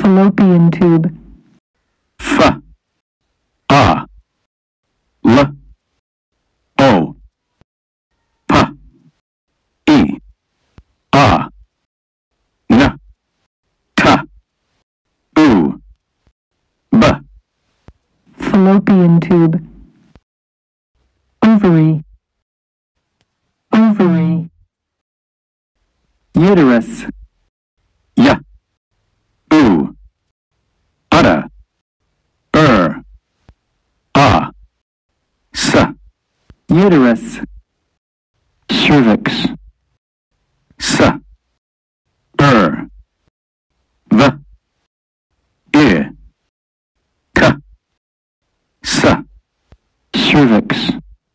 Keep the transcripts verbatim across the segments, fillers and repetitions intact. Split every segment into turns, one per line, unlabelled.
Fallopian tube.
F, A, L, O, P, E, A, N, T, U, B.
Fallopian tube. Ovary. Ovary.
Uterus. Y, U, Udder, Er, A, S. Uterus. Cervix. S, Er, V, I, K, S. Cervix.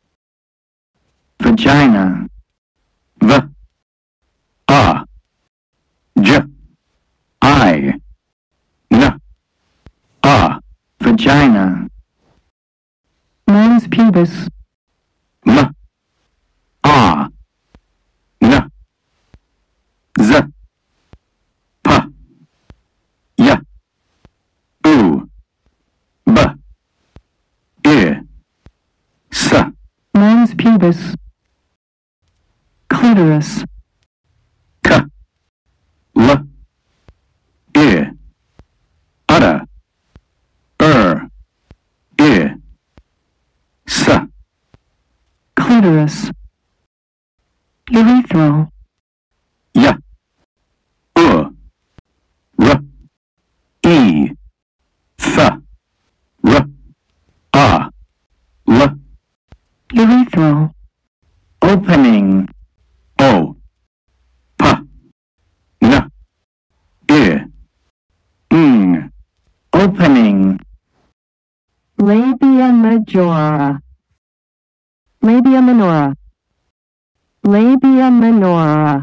Vagina. V, A, J, I, N, A. Vagina.
Mons pubis.
M, A, N, Z, P, Y, U, B, I, S.
Mons pubis. Clitoris.
K, L, I, Udder, Er, I, S.
Clitoris. Urethral.
Y, U, R, E, Th, R, A, L.
Urethral.
Opening. O, P, N, I, Ng. Opening.
Labia majora. Labia minora. Labia minora.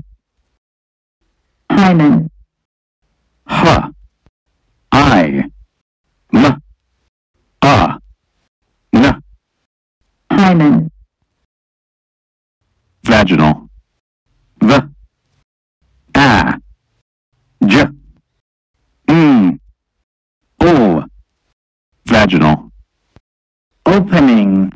Hymen.
H, I, M, A, N.
Hymen.
Vaginal. V, A, J, N, O. Vaginal. Opening.